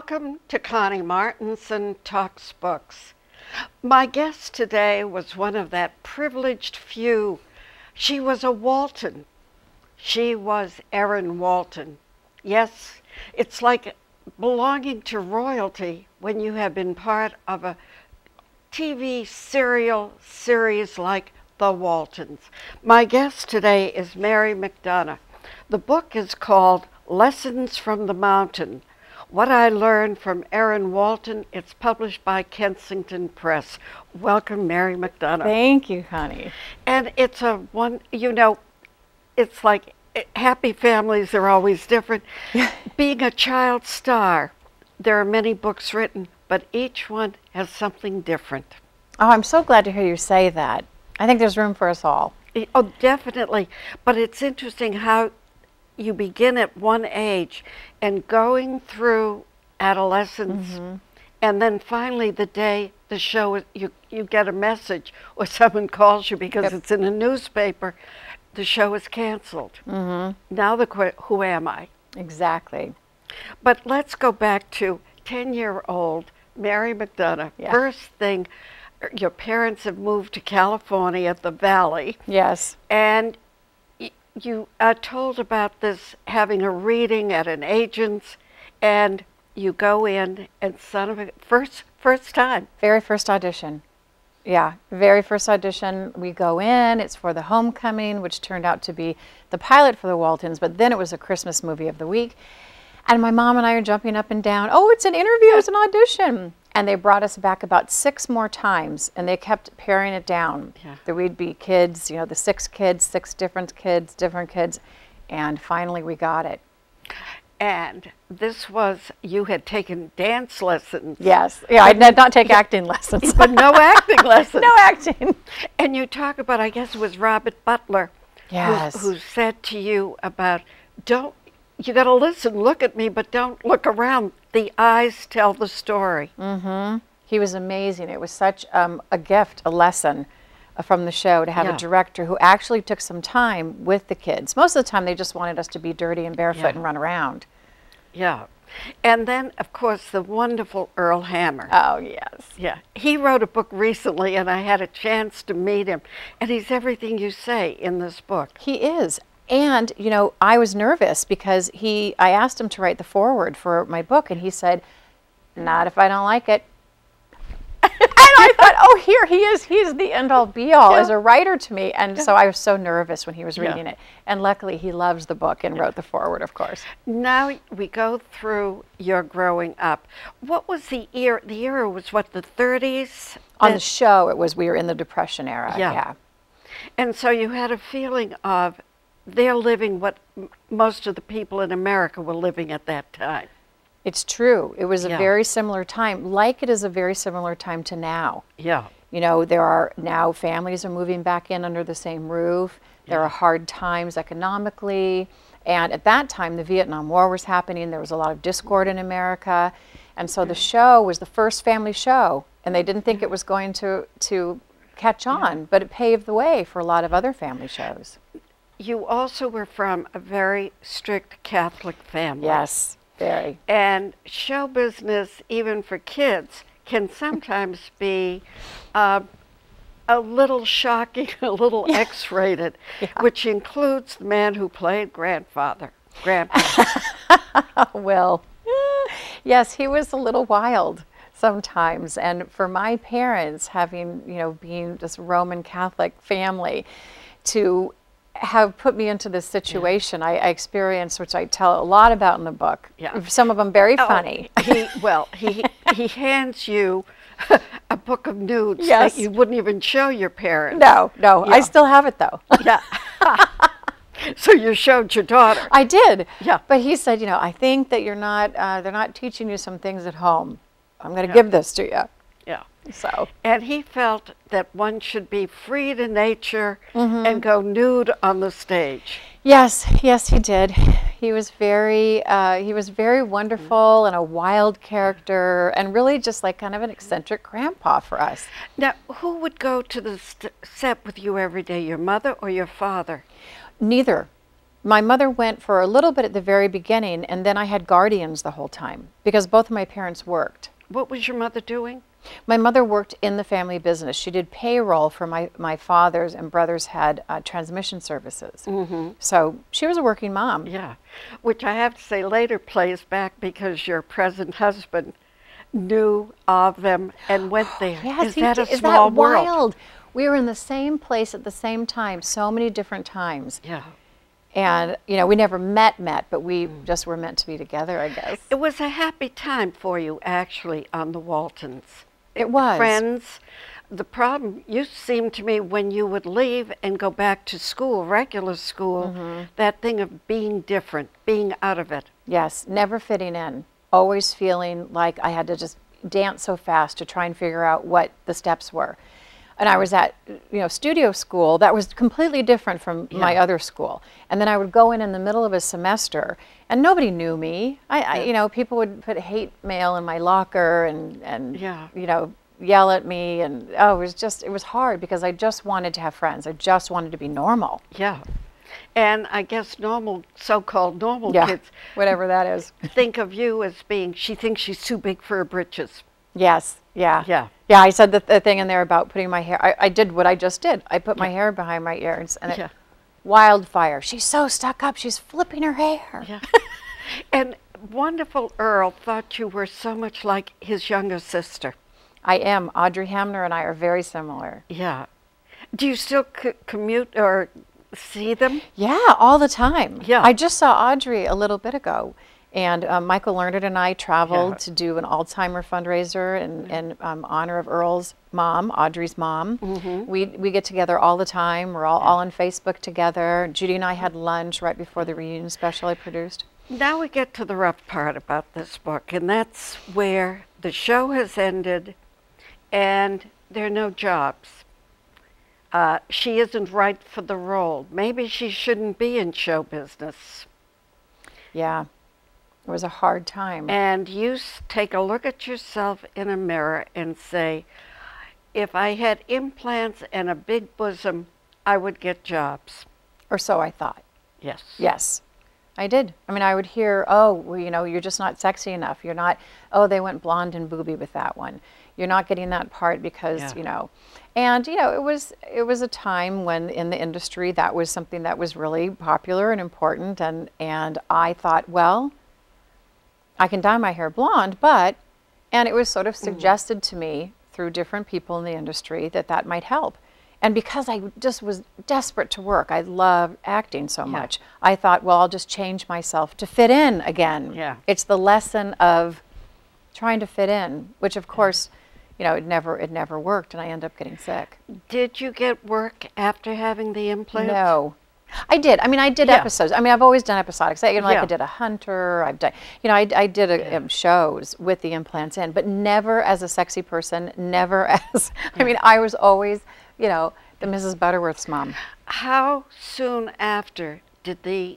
Welcome to Connie Martinson Talks Books. My guest today was one of that privileged few. She was a Walton. She was Erin Walton. Yes, it's like belonging to royalty when you have been part of a TV serial series like The Waltons. My guest today is Mary McDonough. The book is called Lessons from the Mountain: What I Learned from Erin Walton. It's published by Kensington Press. Welcome, Mary McDonough. Thank you, honey. And it's it's like happy families are always different. Being a child star, there are many books written, but each one has something different. Oh, I'm so glad to hear you say that. I think there's room for us all. Oh, definitely. But it's interesting how you begin at one age and going through adolescence, and then finally the day the show is, you get a message or someone calls you because it's in a newspaper, the show is canceled. Now who am I? Exactly. But let's go back to 10-year-old Mary McDonough. First thing, your parents have moved to California, the Valley. Yes. And you are told about this, having a reading at an agent's, and you go in and first time. Very first audition. Yeah, very first audition. We go in, it's for The Homecoming, which turned out to be the pilot for the Waltons, but then it was a Christmas movie of the week. And my mom and I are jumping up and down. Oh, it's an interview, it's an audition. And they brought us back about 6 more times, and they kept paring it down. That we'd be kids, the 6 kids, 6 different kids, and finally we got it. And this was, you had taken dance lessons. Yes, yeah, I did not take acting lessons. But no acting lessons. No acting. And you talk about, I guess it was Robert Butler, who said to you about, you got to listen, look at me, but don't look around. The eyes tell the story. He was amazing. It was such a gift, a lesson from the show to have a director who actually took some time with the kids. Most of the time they just wanted us to be dirty and barefoot and run around. Yeah. And then, of course, the wonderful Earl Hammer. Oh, yes. Yeah. He wrote a book recently, and I had a chance to meet him. And he's everything you say in this book. He is. And, I was nervous because I asked him to write the foreword for my book, and he said, not if I don't like it. And I thought, oh, here he is. He's the end-all, be-all as a writer to me. And so I was so nervous when he was reading it. And luckily, he loves the book and wrote the foreword, of course. Now we go through your growing up. What was the era? The era was what, the 30s? On the show, we were in the Depression era. Yeah. And so you had a feeling of they're living what most of the people in America were living at that time. It's true. It was a very similar time, like it is a very similar time to now. Yeah. There are now families are moving back in under the same roof. There are hard times economically. And at that time, the Vietnam War was happening. There was a lot of discord in America. And so the show was the first family show. And they didn't think it was going to catch on, but it paved the way for a lot of other family shows. You also were from a very strict Catholic family. Yes, very. And show business, even for kids, can sometimes be a little shocking, a little X-rated, which includes the man who played Grandpa. Well, yes, he was a little wild sometimes. And for my parents, having, being this Roman Catholic family, to have put me into this situation I experienced, which I tell a lot about in the book. Some of them very funny. He hands you a book of nudes that you wouldn't even show your parents. No. I still have it though. So you showed your daughter. I did. Yeah. But he said, I think that they're not teaching you some things at home. I'm going to give this to you. Yeah. So. And he felt that one should be free to nature and go nude on the stage. Yes, he did. He was very wonderful and a wild character, and really just like kind of an eccentric grandpa for us. Now, who would go to the set with you every day, your mother or your father? Neither. My mother went for a little bit at the very beginning, and then I had guardians the whole time because both of my parents worked. What was your mother doing? My mother worked in the family business. She did payroll for my father's, and brothers had transmission services. So she was a working mom. Yeah, which I have to say later plays back because your present husband knew of them and went there. Yes, Is that a is small that world? wild? We were in the same place at the same time, so many different times. Yeah. And, you know, we never met, but we just were meant to be together, I guess. It was a happy time for you, actually, on the Waltons. It was. Friends. The problem, you seemed to me when you would leave and go back to school, regular school, that thing of being different, being out of it. Yes, never fitting in. Always feeling like I had to just dance so fast to try and figure out what the steps were. And I was at, you know, studio school. That was completely different from my other school. And then I would go in the middle of a semester, and nobody knew me. You know, people would put hate mail in my locker and you know, yell at me. And oh, it was hard because I just wanted to have friends. I just wanted to be normal. Yeah. And I guess normal, so-called normal kids, whatever that is, think of you as being, she thinks she's too big for her britches. Yes. Yeah. Yeah. Yeah, I said the thing in there about putting my hair. I did what I just did. I put my hair behind my ears, and it, wildfire. She's so stuck up. She's flipping her hair. Yeah. And wonderful Earl thought you were so much like his younger sister. I am. Audrey Hamner and I are very similar. Yeah. Do you still commute or see them? Yeah, all the time. Yeah. I just saw Audrey a little bit ago. And Michael Learned and I traveled to do an Alzheimer fundraiser in honor of Earl's mom, Audrey's mom. We get together all the time. We're all on Facebook together. Judy and I had lunch right before the reunion special I produced. Now we get to the rough part about this book, and that's where the show has ended and there are no jobs. She isn't right for the role. Maybe she shouldn't be in show business. Yeah. It was a hard time. And you take a look at yourself in a mirror and say, if I had implants and a big bosom, I would get jobs. Or so I thought. Yes. Yes, I did. I mean, I would hear, oh, well, you know, you're just not sexy enough. You're not, oh, they went blonde and booby with that one. You're not getting that part because, you know. And, you know, it was a time when in the industry that was something that was really popular and important. And I thought, well, I can dye my hair blonde, and it was sort of suggested to me through different people in the industry that might help. And because I just was desperate to work, I loved acting so much, I thought, well, I'll just change myself to fit in again. Yeah. It's the lesson of trying to fit in, which of course, you know, it never worked, and I ended up getting sick. Did you get work after having the implants? No. I did. I mean, I did episodes. I mean, I've always done episodics. You know, like I did a Hunter. I've done, you know, I did shows with the implants in, but never as a sexy person. Never as. I mean, I was always, you know, the Mrs. Butterworth's mom. How soon after did the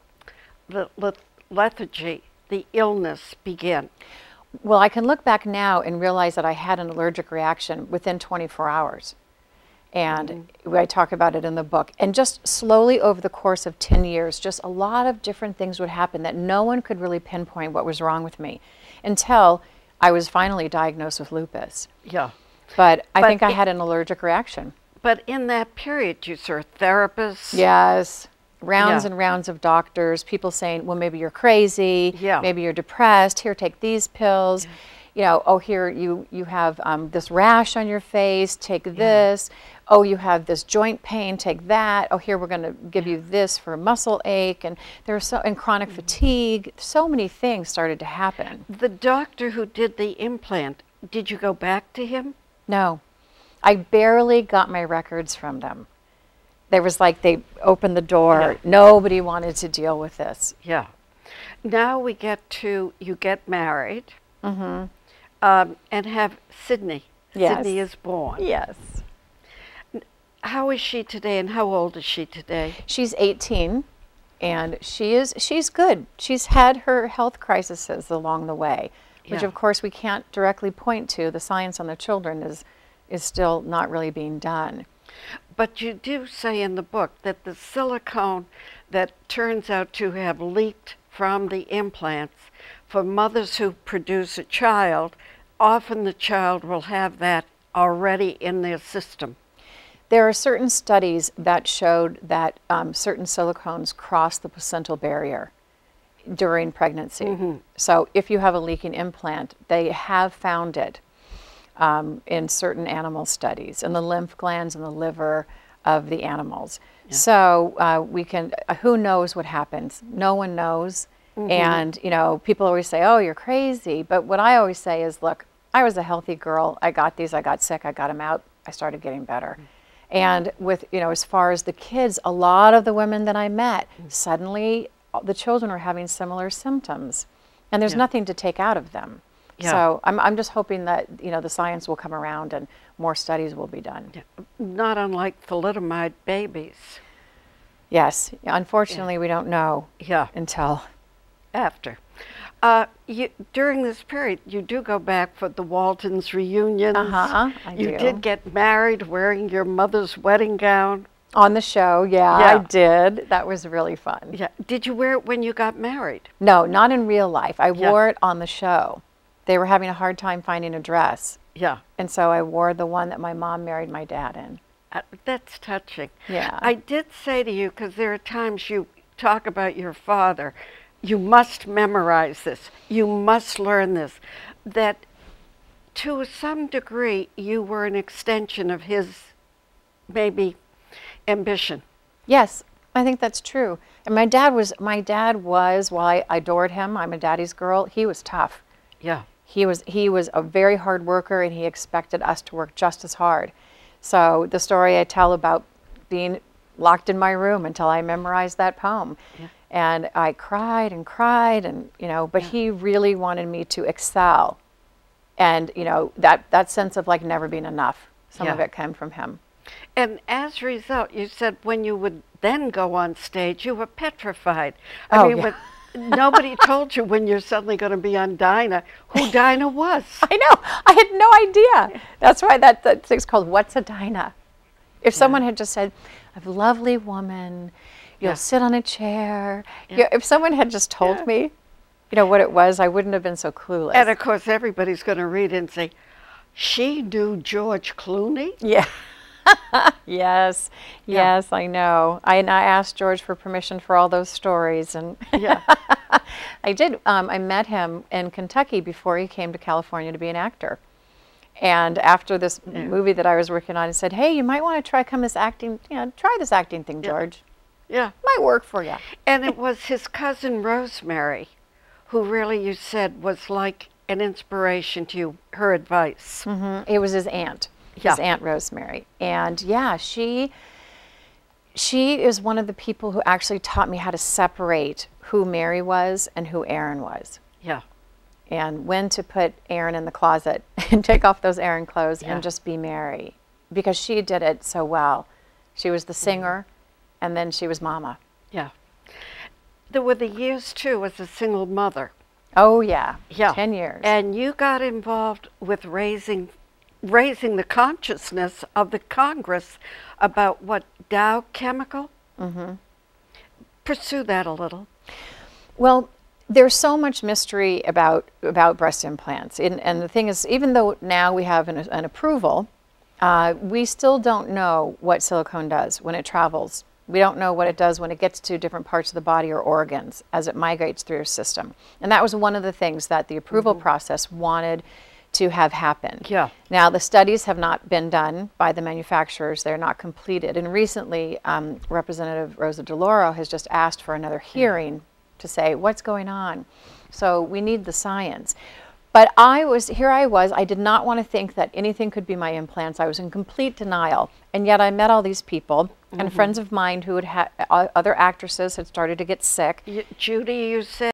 lethargy, the illness, begin? Well, I can look back now and realize that I had an allergic reaction within 24 hours. And I talk about it in the book. And just slowly over the course of 10 years, just a lot of different things would happen that no one could really pinpoint what was wrong with me until I was finally diagnosed with lupus. Yeah. But I think I had an allergic reaction. But in that period, you saw therapists? Yes. Rounds and rounds of doctors, people saying, well, maybe you're crazy, maybe you're depressed, here, take these pills. You know, oh, here, you have this rash on your face, take this. Oh, you have this joint pain, take that. Oh, here, we're going to give you this for muscle ache. And and chronic fatigue. So many things started to happen. The doctor who did the implant, did you go back to him? No. I barely got my records from them. There was like they opened the door. Nobody wanted to deal with this. Yeah. Now we get to, you get married. And have Sydney. Yes. Sydney is born. Yes. How is she today, and how old is she today? She's 18, and she's good. She's had her health crises along the way, which of course we can't directly point to. The science on the children is still not really being done. But you do say in the book that the silicone that turns out to have leaked from the implants. For mothers who produce a child, often the child will have that already in their system. There are certain studies that showed that certain silicones cross the placental barrier during pregnancy. So if you have a leaking implant, they have found it in certain animal studies, in the lymph glands and the liver of the animals. So we can, who knows what happens? No one knows. And, you know, people always say, oh, you're crazy. But what I always say is, look, I was a healthy girl. I got these, I got sick, I got them out, I started getting better. And with, you know, as far as the kids, a lot of the women that I met, suddenly the children are having similar symptoms. And there's nothing to take out of them. So I'm just hoping that, you know, the science will come around and more studies will be done. Not unlike thalidomide babies. Yes, unfortunately we don't know Yeah. until After. During this period, you do go back for the Waltons reunions. I You do. did get married wearing your mother's wedding gown. On the show, I did. That was really fun. Yeah. Did you wear it when you got married? No, not in real life. I wore it on the show. They were having a hard time finding a dress. Yeah. And so I wore the one that my mom married my dad in. That's touching. Yeah. I did say to you, because there are times you talk about your father, you must memorize this, you must learn this, that to some degree you were an extension of his maybe ambition. Yes, I think that's true. And my dad was, while I adored him, I'm a daddy's girl, he was tough. Yeah. He was a very hard worker, and he expected us to work just as hard. So the story I tell about being locked in my room until I memorized that poem. And I cried and, you know, but he really wanted me to excel. And, you know, that sense of like never being enough, some of it came from him. And as a result, you said when you would then go on stage, you were petrified. Nobody told you when you're suddenly going to be on Dinah who Dinah was. I know. I had no idea. That's why that thing's called What's a Dinah? If someone had just said, a lovely woman, you'll sit on a chair. If someone had just told me, you know, what it was, I wouldn't have been so clueless. And of course, everybody's going to read it and say, she knew George Clooney? Yeah. Yes, I know. I asked George for permission for all those stories, and I did. I met him in Kentucky before he came to California to be an actor. And after this movie that I was working on, he said, "Hey, you might want to try this acting thing, George. Yeah, might work for you." And it was his cousin Rosemary, who really, you said, was like an inspiration to you. Her advice. It was his aunt. His Aunt Rosemary. And she is one of the people who actually taught me how to separate who Mary was and who Aaron was. Yeah. And when to put Aaron in the closet and take off those Aaron clothes and just be Mary. Because she did it so well. She was the singer, and then she was mama. Yeah. There were the years, too, as a single mother. Oh, yeah. 10 years. And you got involved with raising the consciousness of the Congress about what, Dow Chemical? Pursue that a little. Well, there's so much mystery about breast implants. And the thing is, even though now we have an approval, we still don't know what silicone does when it travels. We don't know what it does when it gets to different parts of the body or organs as it migrates through your system. And that was one of the things that the approval process wanted to have happen. Yeah. Now, the studies have not been done by the manufacturers. They're not completed. And recently, Representative Rosa DeLauro has just asked for another hearing to say, what's going on? So we need the science. But I did not want to think that anything could be my implants. I was in complete denial. And yet I met all these people and friends of mine who had other actresses had started to get sick. Judy, you said?